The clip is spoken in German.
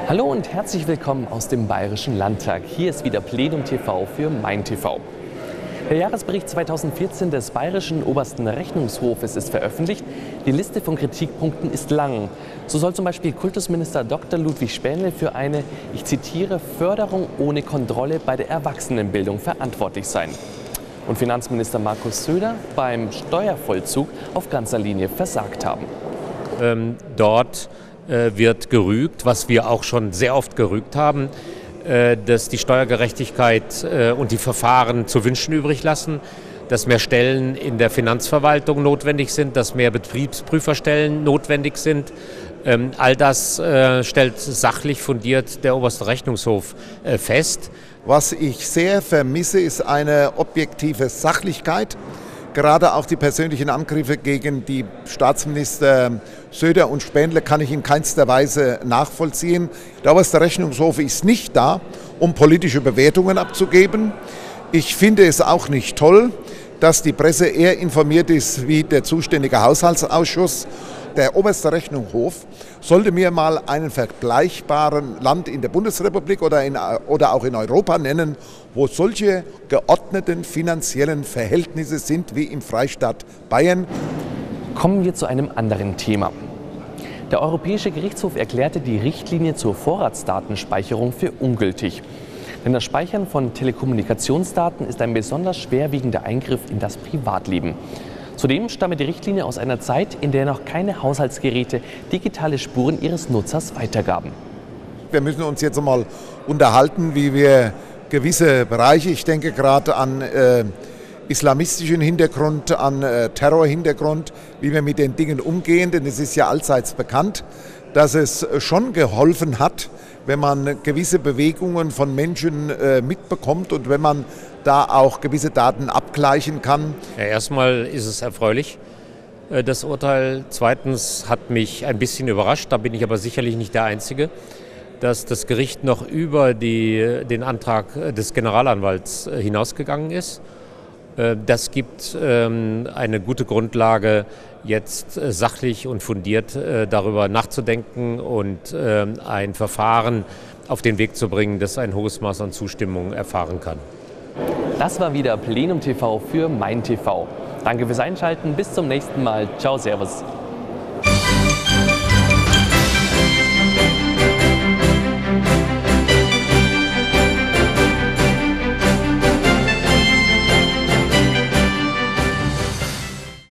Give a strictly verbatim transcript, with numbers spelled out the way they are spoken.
Hallo und herzlich willkommen aus dem Bayerischen Landtag. Hier ist wieder Plenum T V für Mein T V. Der Jahresbericht zweitausendvierzehn des Bayerischen Obersten Rechnungshofes ist veröffentlicht. Die Liste von Kritikpunkten ist lang. So soll zum Beispiel Kultusminister Doktor Ludwig Spähnle für eine, ich zitiere, Förderung ohne Kontrolle bei der Erwachsenenbildung verantwortlich sein. Und Finanzminister Markus Söder beim Steuervollzug auf ganzer Linie versagt haben. Ähm, dort äh, wird gerügt, was wir auch schon sehr oft gerügt haben, äh, dass die Steuergerechtigkeit äh, und die Verfahren zu wünschen übrig lassen, dass mehr Stellen in der Finanzverwaltung notwendig sind, dass mehr Betriebsprüferstellen notwendig sind. Ähm, all das äh, stellt sachlich fundiert der Oberste Rechnungshof äh, fest. Was ich sehr vermisse, ist eine objektive Sachlichkeit. Gerade auch die persönlichen Angriffe gegen die Staatsminister Söder und Spähnle kann ich in keinster Weise nachvollziehen. Der Oberste Rechnungshof ist nicht da, um politische Bewertungen abzugeben. Ich finde es auch nicht toll, dass die Presse eher informiert ist wie der zuständige Haushaltsausschuss. Der Oberste Rechnungshof sollte mir mal einen vergleichbaren Land in der Bundesrepublik oder, in, oder auch in Europa nennen, wo solche geordneten finanziellen Verhältnisse sind wie im Freistaat Bayern. Kommen wir zu einem anderen Thema. Der Europäische Gerichtshof erklärte die Richtlinie zur Vorratsdatenspeicherung für ungültig. Denn das Speichern von Telekommunikationsdaten ist ein besonders schwerwiegender Eingriff in das Privatleben. Zudem stamme die Richtlinie aus einer Zeit, in der noch keine Haushaltsgeräte digitale Spuren ihres Nutzers weitergaben. Wir müssen uns jetzt einmal unterhalten, wie wir gewisse Bereiche, ich denke gerade an äh, islamistischen Hintergrund, an äh, Terrorhintergrund, wie wir mit den Dingen umgehen, denn es ist ja allseits bekannt, dass es schon geholfen hat, wenn man gewisse Bewegungen von Menschen äh, mitbekommt und wenn man da auch gewisse Daten abgleichen kann. Ja, erstmal ist es erfreulich, äh, das Urteil. Zweitens hat mich ein bisschen überrascht, da bin ich aber sicherlich nicht der Einzige, dass das Gericht noch über die, den Antrag des Generalanwalts äh, hinausgegangen ist. Äh, das gibt ähm, eine gute Grundlage, jetzt äh, sachlich und fundiert äh, darüber nachzudenken und äh, ein Verfahren auf den Weg zu bringen, das ein hohes Maß an Zustimmung erfahren kann. Das war wieder Plenum T V für Mein T V. Danke fürs Einschalten, bis zum nächsten Mal. Ciao, servus.